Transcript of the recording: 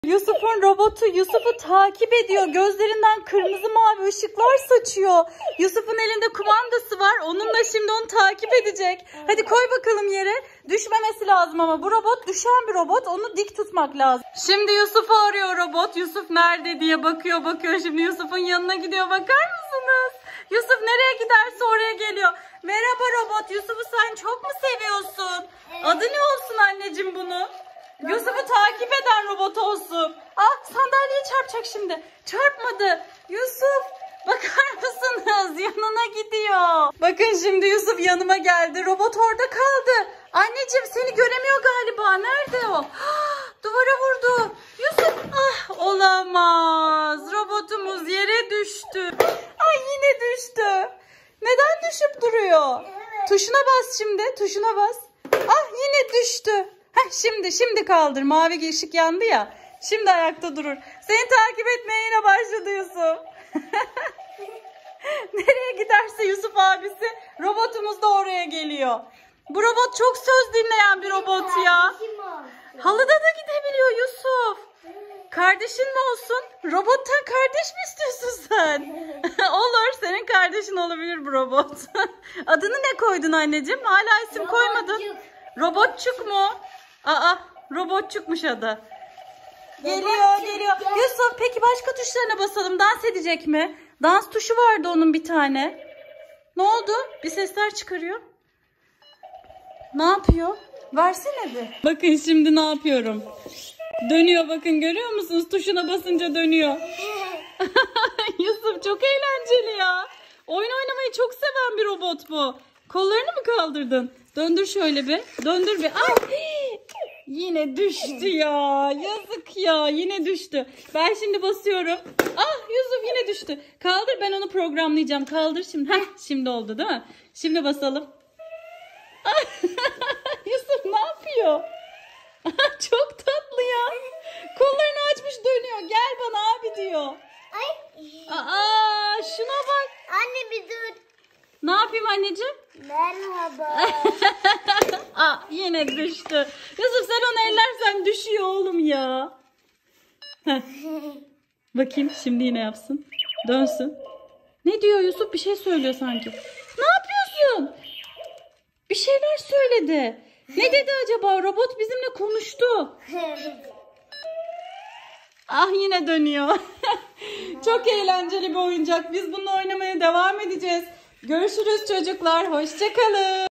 Yusuf'un robotu Yusuf'u takip ediyor. Gözlerinden kırmızı mavi ışıklar saçıyor. Yusuf'un elinde kumandası var. Onunla şimdi onu takip edecek. Hadi koy bakalım yere. Düşmemesi lazım ama bu robot düşen bir robot. Onu dik tutmak lazım. Şimdi Yusuf'u arıyor robot. Yusuf nerede diye bakıyor. Şimdi Yusuf'un yanına gidiyor. Bakar mısınız? Yusuf nereye giderse oraya geliyor. Merhaba robot. Yusuf'u sen çok mu seviyorsun? Adı ne olsun anneciğim bunun? Yusuf'u takip eden robot olsun. Ah, sandalyeye çarpacak şimdi. Çarpmadı. Yusuf, bakar mısınız? Yanına gidiyor. Bakın şimdi Yusuf yanıma geldi. Robot orada kaldı. Anneciğim seni göremiyor galiba. Nerede o? Duvara vurdu. Yusuf, olamaz. Robotumuz yere düştü. Ay, yine düştü. Neden düşüp duruyor? Tuşuna bas şimdi. Tuşuna bas. Yine düştü. Şimdi kaldır. Mavi ışık yandı ya. Şimdi ayakta durur. Seni takip etmeye yine başladı Yusuf. Nereye giderse Yusuf abisi, robotumuz da oraya geliyor. Bu robot çok söz dinleyen bir robot ya. Halıda da gidebiliyor Yusuf. Kardeşin mi olsun? Robottan kardeş mi istiyorsun sen? Olur, senin kardeşin olabilir bu robot. Adını ne koydun anneciğim? Hala isim koymadın. Robotçuk mu? Robotçukmuş adı. Geliyor. Yusuf, peki başka tuşlarına basalım. Dans edecek mi? Dans tuşu vardı onun bir tane. Ne oldu? Bir sesler çıkarıyor. Ne yapıyor? Versene bir. Bakın şimdi ne yapıyorum. Dönüyor, bakın görüyor musunuz? Tuşuna basınca dönüyor. Yusuf çok eğlenceli ya. Oyun oynamayı çok seven bir robot bu. Kollarını mı kaldırdın? Döndür şöyle bir. Döndür bir. Yine düştü ya. Yazık ya. Yine düştü. Ben şimdi basıyorum. Yusuf yine düştü. Kaldır, ben onu programlayacağım. Kaldır şimdi. Şimdi oldu değil mi? Şimdi basalım. Yusuf ne yapıyor? Çok tatlı ya. Kollarını açmış dönüyor. Gel bana abi diyor. Şuna bak. Anne bir dur. Ne yapayım anneciğim? Merhaba. Yine düştü. Yusuf sen onu ellersen düşüyor oğlum ya. Bakayım şimdi yine yapsın. Dönsün. Ne diyor Yusuf? Bir şey söylüyor sanki. Ne yapıyorsun? Bir şeyler söyledi. Ne dedi acaba? Robot bizimle konuştu. Yine dönüyor. Çok eğlenceli bir oyuncak. Biz bununla oynamaya devam edeceğiz. Görüşürüz çocuklar. Hoşça kalın.